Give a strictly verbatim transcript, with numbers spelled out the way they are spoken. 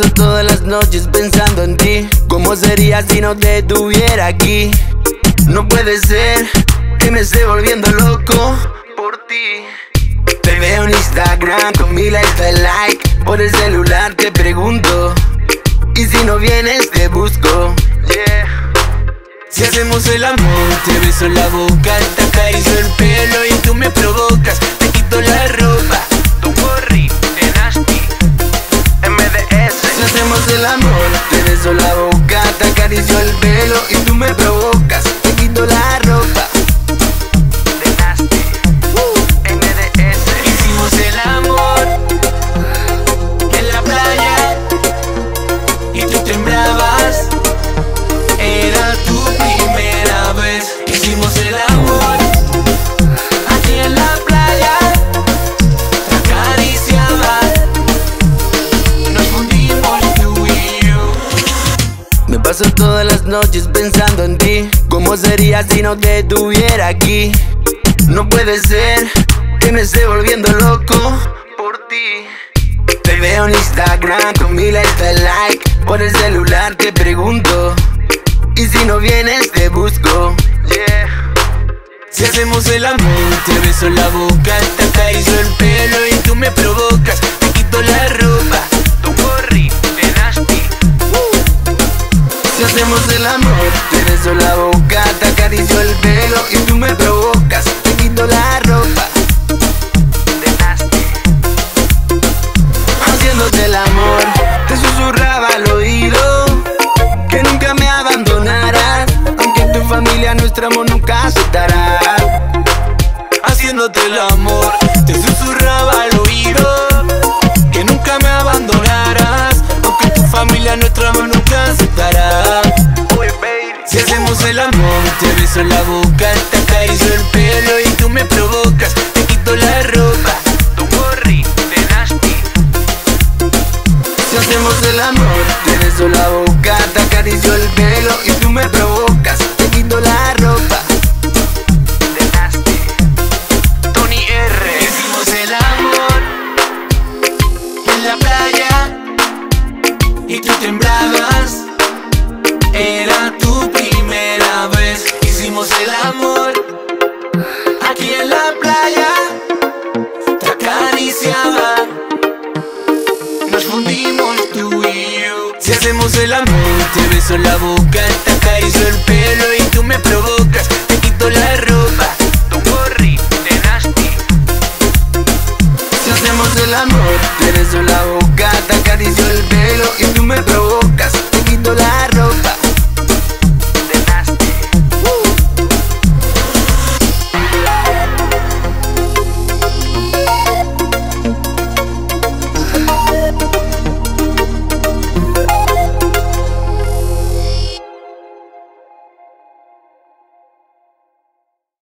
paso todas las noches pensando en ti. ¿Cómo sería si no te tuviera aquí? No puede ser que me esté volviendo loco por ti. Te veo en Instagram con mi like de like. Por el celular te pregunto, y si no vienes te busco, yeah. Si hacemos el amor, te beso en la boca, te acaricio el pelo y tú me provocas. Te quito la ropa, tu gorri de nasty, M D S. Si hacemos el amor, te beso la boca, te acaricio el pelo y tú me provocas. Te quito la ropa de nasty, M D S. Hicimos el amor en la playa y tú temblabas. Era tu primera vez. Hicimos el amor aquí en la playa, te acariciaba, nos fundimos tú y yo. Me paso todas las noches pensando en ti. ¿Cómo sería si no te tuviera aquí? No puede ser que me esté volviendo loco por ti. Te veo en Instagram con mi like de like. Por el celular te pregunto, y si no vienes te busco, yeah. Si hacemos el amor, te beso en la boca, te acaricio el pelo y tú me provocas. Te quito la ropa, tu gorri de nasty. Si hacemos el amor, te beso la boca, te acaricio el pelo y tú me provocas. Te quito la ropa de nasty. Haciéndote el amor, te susurraba al oído que nunca me abandonarás, aunque tu familia nuestro amor nunca aceptará. Haciéndote el amor, te susurraba al oído que nunca me abandonarás, aunque tu familia nuestro amor nunca aceptará. Si hacemos el amor, te beso en la boca, te acaricio el pelo y tú me provocas. Te quito la ropa, tu gorri de nasty. Si hacemos el amor, te beso la boca, te acaricio el pelo y tú me provocas. Te quito la ropa de nasty. Tony R. Hicimos el amor en la playa y tú temblabas. Era tu primera vez. Hicimos el amor aquí en la playa, te acariciaba, nos fundimos tú y yo. Si hacemos el amor, te beso en la boca, te acaricio el pelo y tú me provocas. Te quito la ropa, tu gorri de nasty. Si hacemos el amor, te beso la boca, te acaricio el pelo y tú me provocas. Te quito la ropa